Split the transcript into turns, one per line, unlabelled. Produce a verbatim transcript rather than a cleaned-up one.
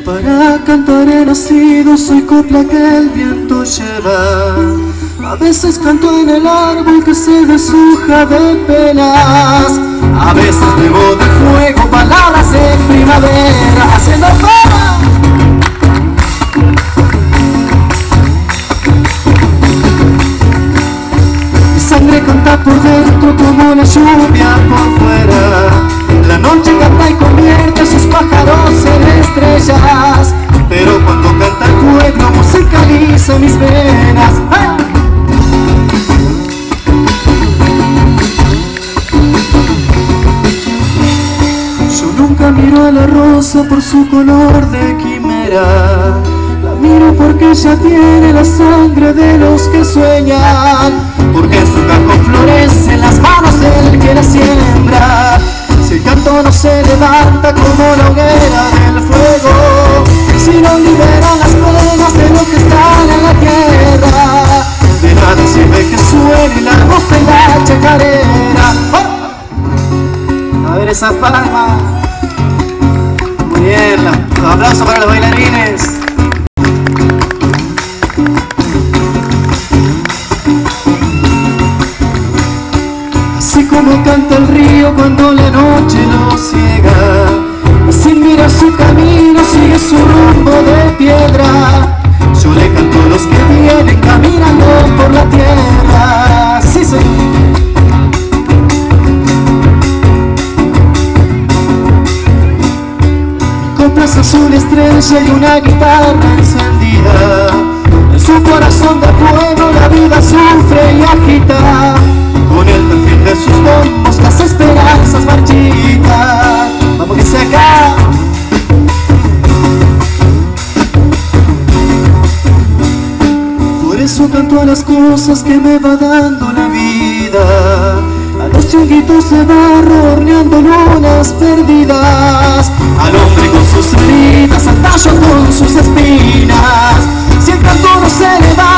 Para cantar he nacido, soy copla que el viento lleva. A veces canto en el árbol que se deshoja de penas. A veces bebo de fuego palabras de primavera, haciendo fama. Mi sangre canta por dentro como la lluvia por fuera. La noche canta y convierte a sus pájaros en estrellas. Pero cuando canta el pueblo musicaliza mis venas. ¡Ah! Yo nunca miro a la rosa por su color de quimera. La miro porque ella tiene la sangre de los que sueñan, porque en su cajón florece en las manos del que la siembra. Si el canto no se levanta como la hoguera del fuego, si no liberan las penas de los que están en la tierra, de nada sirve que suene la voz de la chacarera. ¡Oh! A ver esa palma. Muy bien, un aplauso para los bailarines. Así como canta el río cuando la noche lo ciega, y sin mirar su camino sigue su rumbo de piedra. Yo le canto a los que vienen caminando por la tierra. Sí, señor. Coplas azul estrella y una guitarra encendida. En su corazón de pueblo la vida sufre y agita. Con el perfil de sus bombos las esperanzas marchitas. Vamos que sea acá. Por eso canto a las cosas que me va dando la vida, a los chonguitos de barro horneando lunas perdidas, al hombre con sus heridas, al tallo con sus espinas. Si el canto no se levanta,